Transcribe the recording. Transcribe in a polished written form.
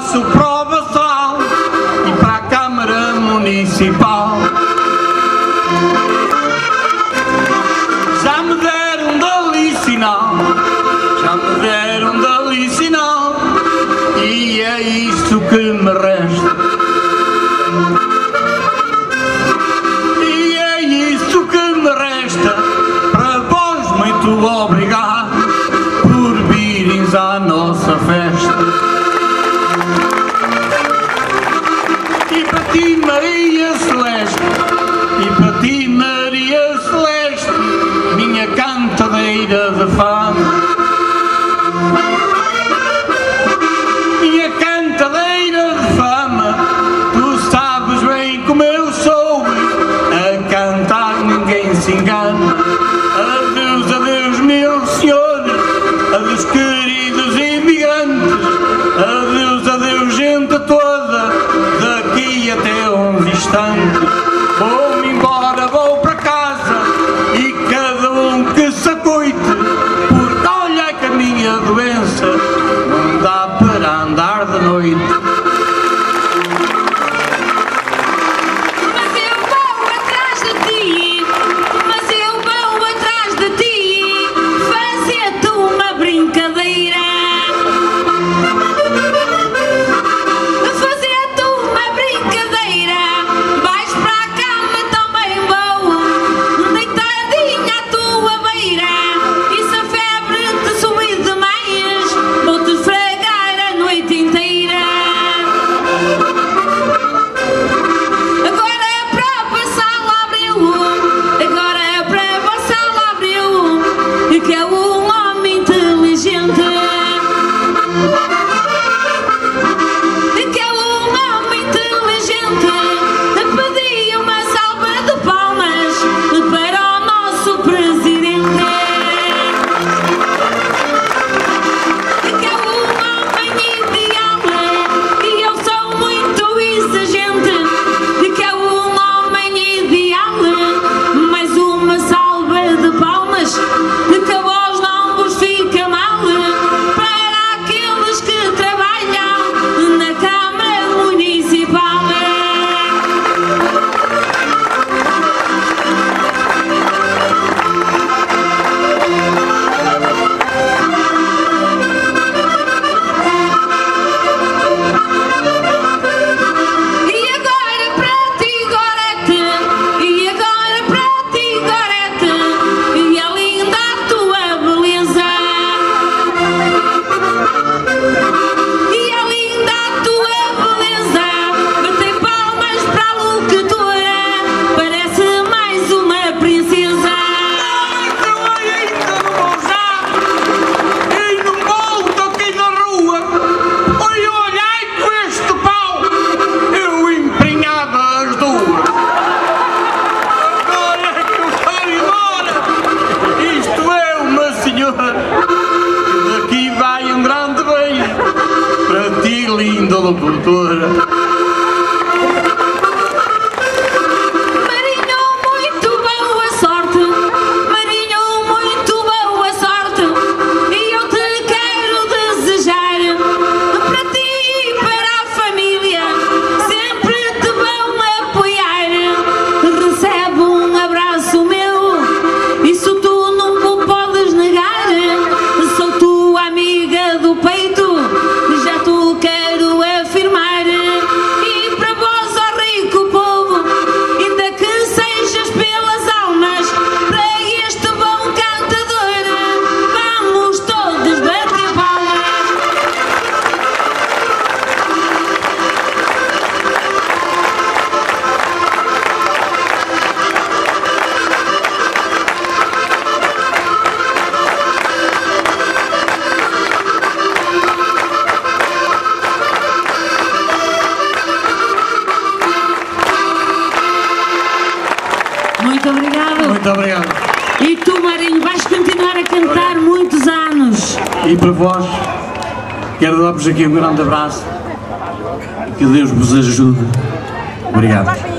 passo prova sal e para a Câmara Municipal. Já me deram dali sinal, já me deram dali sinal, e é isto que me resta. E é isto que me resta, para vós muito obrigado por virem à nossa festa. E para ti, Maria Celeste, e para ti, Maria Celeste, minha cantadeira de fama. Minha cantadeira de fama, tu sabes bem como eu sou, a cantar ninguém se engana. Adeus, adeus, meus senhores, adeus, queridos imigrantes, adeus, adeus, gente toda, daqui até uns instantes. Vou-me embora, vou para casa, e cada um que se acoite, porque olha que a minha doença não dá para andar de noite. Mas eu vou atrás de ti, mas eu vou atrás de ti, fazer-te uma brincadeira. Fazer-te uma brincadeira, vais para a cama, também vou, deitadinha à tua beira, e se a febre te subir demais, vou-te esfregar a noite inteira. Agora é para passar abril, agora é para passar abril, que é um homem inteligente. Que é um homem inteligente, pedi uma salva de palmas para o nosso presidente. Que é um homem ideal, e eu sou muito exigente. Que é um homem ideal, mais uma salva de palmas, que a voz não vos fica mal, para aqueles que trabalham na Câmara Municipal. E agora para ti, Gorete, e agora para ti, Gorete, e é linda a tua beleza. E é linda a tua beleza, batei palmas para a locutora, parece mais uma princesa. Então ainda não vou já, e não volto aqui na rua. Oi, olhai com este pau, eu empenhava as duas. Agora é que eu quero ir embora, isto é uma senhora, e daqui vai um grande beijo para ti, linda locutora. Marinho, muito boa sorte, Marinho, muito boa sorte, e eu te quero desejar, para ti e para a família, sempre te vão apoiar. Recebe um abraço meu, isso tu não me podes negar, sou tua amiga do peito, já tu quero afirmar. E para vós, ó rico povo, ainda que sejas pelas almas, para este bom cantador, vamos todos bater palmas. Muito obrigado. Muito obrigado. E tu, Marinho, vais continuar a cantar muitos anos. E para vós, quero dar-vos aqui um grande abraço, que Deus vos ajude. Obrigado.